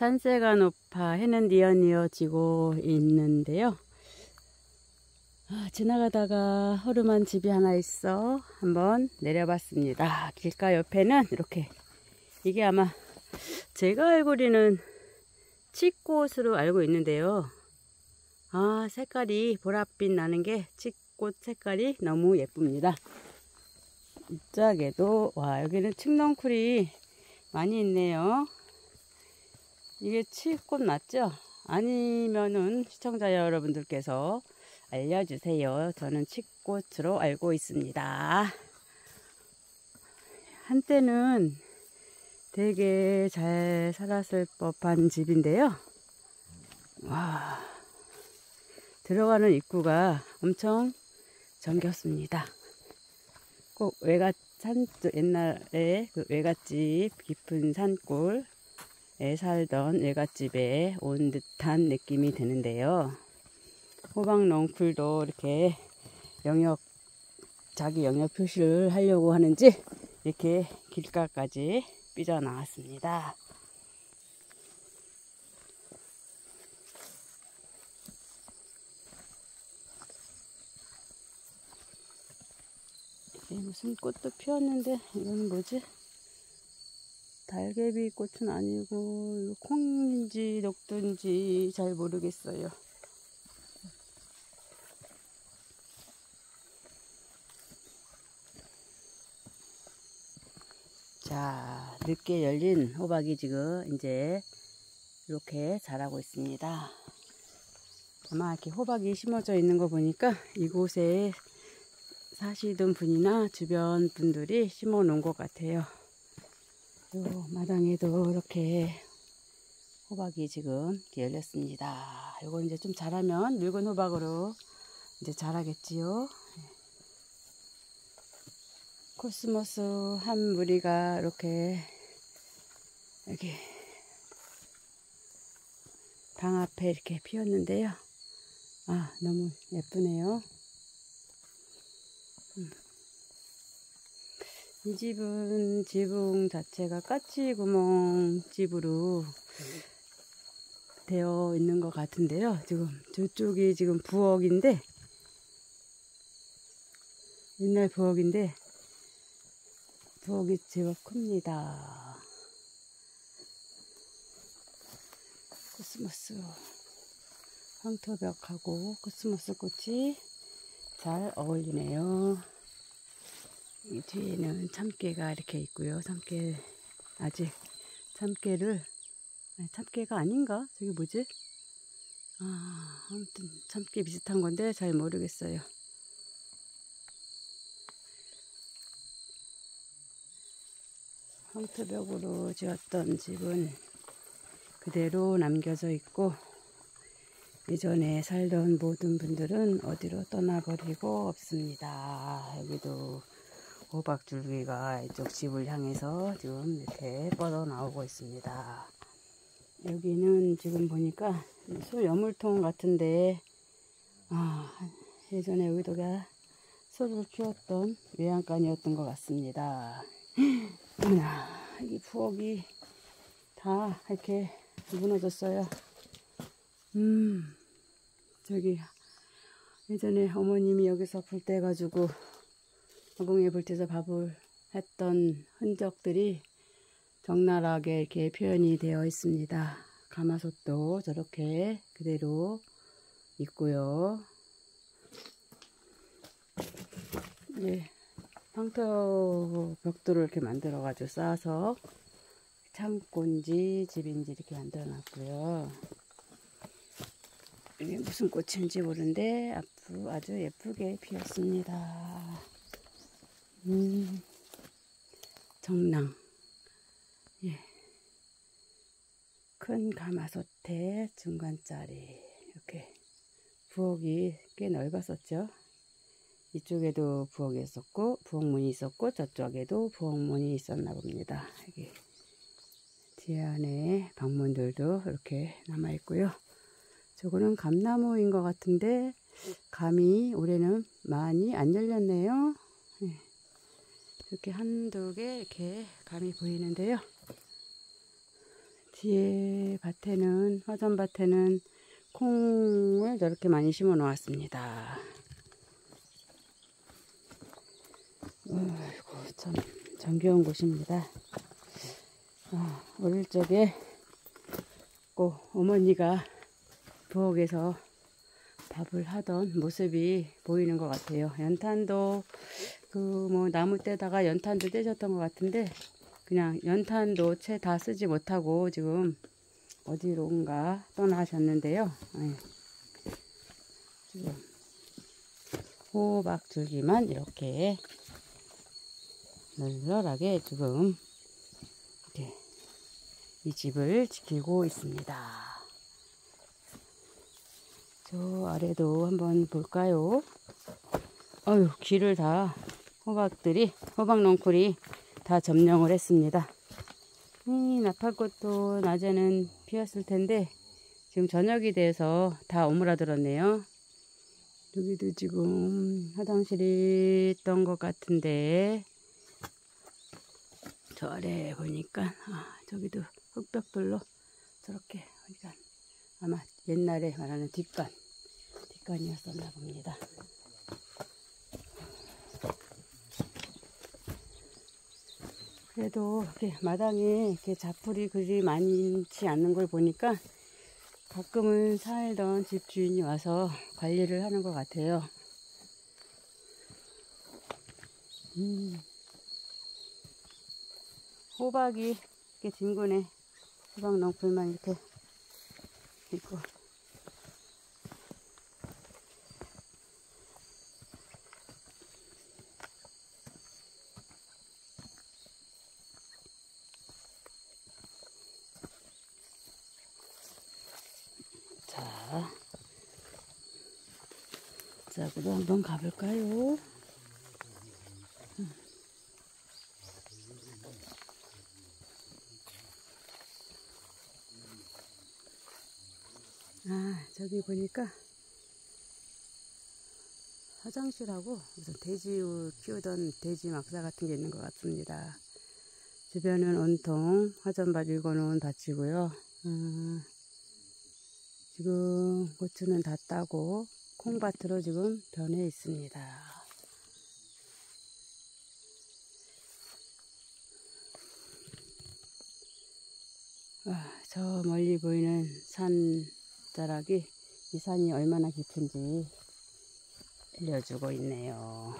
산세가 높아 해는 뉘어뉘어지고 있는데요. 지나가다가 허름한 집이 하나 있어 한번 내려봤습니다. 길가 옆에는 이렇게, 이게 아마 제가 알고리는 칡꽃으로 알고 있는데요. 색깔이 보랏빛 나는 게 칡꽃 색깔이 너무 예쁩니다. 이쪽에도 여기는 칡넝쿨이 많이 있네요. 이게 칡꽃 맞죠? 아니면은 시청자 여러분들께서 알려주세요. 저는 칡꽃으로 알고 있습니다. 한때는 되게 잘 살았을 법한 집인데요. 들어가는 입구가 엄청 정겹습니다. 꼭 옛날에 그 외갓집 깊은 산골에 살던 외갓집에 온 듯한 느낌이 드는데요. 호박 넝쿨도 이렇게 자기 영역 표시를 하려고 하는지 이렇게 길가까지 삐져나왔습니다. 무슨 꽃도 피었는데 이건 뭐지? 달개비 꽃은 아니고 콩인지 녹두인지 잘 모르겠어요. 자, 늦게 열린 호박이 지금 이제 이렇게 자라고 있습니다. 아마 이렇게 호박이 심어져 있는 거 보니까 이곳에 사시던 분이나 주변 분들이 심어 놓은 것 같아요. 또 마당에도 이렇게 호박이 지금 열렸습니다. 이거 이제 좀 자라면 늙은 호박으로 이제 자라겠지요. 코스모스 한 무리가 이렇게 여기 방 앞에 이렇게 피었는데요. 너무 예쁘네요. 이 집은 지붕 자체가 까치구멍 집으로 되어 있는 것 같은데요. 지금 저쪽이 지금 부엌인데, 옛날 부엌인데 부엌이 제법 큽니다. 코스모스 황토벽하고 코스모스 꽃이 잘 어울리네요. 이 뒤에는 참깨가 이렇게 있고요. 참깨, 아직 참깨가 아닌가? 저기 뭐지? 아무튼 참깨 비슷한 건데 잘 모르겠어요. 황토벽으로 지었던 집은 그대로 남겨져 있고, 예전에 살던 모든 분들은 어디로 떠나버리고 없습니다. 여기도 호박줄기가 이쪽 집을 향해서 지금 이렇게 뻗어 나오고 있습니다. 여기는 지금 보니까 소 여물통 같은데, 예전에 여기도가 소를 키웠던 외양간이었던 것 같습니다. 이 부엌이 다 이렇게 무너졌어요. 저기 예전에 어머님이 여기서 불 떼가지고 허공에 불 떼서 밥을 했던 흔적들이 적나라하게 이렇게 표현이 되어 있습니다. 가마솥도 저렇게 그대로 있고요. 황토 벽돌을 이렇게 만들어 가지고 쌓아서 창고인지 집인지 이렇게 만들어 놨고요. 이게 무슨 꽃인지 모르는데 아주 예쁘게 피었습니다. 정랑, 큰 가마솥에 중간짜리, 이렇게 부엌이 꽤 넓었었죠. 이쪽에도 부엌이 있었고, 부엌문이 있었고, 저쪽에도 부엌문이 있었나 봅니다. 여기 뒤에 안에 방문들도 이렇게 남아 있고요. 저거는 감나무인 것 같은데 감이 올해는 많이 안 열렸네요. 이렇게 한두 개 이렇게 감이 보이는데요. 뒤에 밭에는, 화전밭에는 콩을 저렇게 많이 심어 놓았습니다. 아이고, 참 정겨운 곳입니다. 어릴 적에 꼭 어머니가 부엌에서 밥을 하던 모습이 보이는 것 같아요. 연탄도 나무 떼다가 연탄도 떼셨던 것 같은데, 그냥 연탄도 채 다 쓰지 못하고 지금 어디론가 떠나셨는데요. 지금 호박 줄기만 이렇게 널널하게 지금 이렇게 이 집을 지키고 있습니다. 저 아래도 한번 볼까요? 길을 다 호박 넝쿨이 다 점령을 했습니다. 나팔꽃도 낮에는 피었을 텐데 지금 저녁이 돼서 다 오므라들었네요. 여기도 지금 화장실이 있던 것 같은데, 저 아래 보니까 저기도 흙벽돌로 저렇게, 그러니까 아마 옛날에 말하는 뒷간이었었나 봅니다. 그래도 이렇게 마당에 이렇게 자풀이 그리 많지 않는 걸 보니까 가끔은 살던 집주인이 와서 관리를 하는 것 같아요. 호박이 이렇게 진군에 호박 넝쿨만 이렇게 있고, 저기도 한번 가볼까요? 저기 보니까 화장실하고 무슨 돼지 키우던 돼지 막사 같은 게 있는 것 같습니다. 주변은 온통 화전밭 일궈놓은 밭이고요. 지금 고추는 다 따고 콩밭으로 지금 변해 있습니다. 저 멀리 보이는 산자락이, 이 산이 얼마나 깊은지 알려주고 있네요.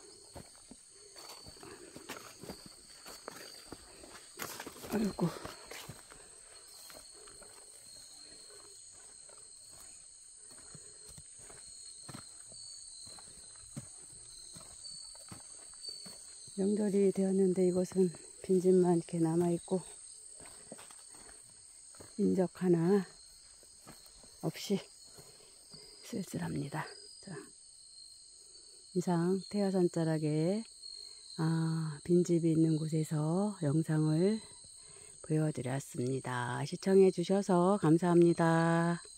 아이고. 명절이 되었는데 이곳은 빈집만 이렇게 남아있고 인적 하나 없이 쓸쓸합니다. 자, 이상 태화산자락에 빈집이 있는 곳에서 영상을 보여드렸습니다. 시청해 주셔서 감사합니다.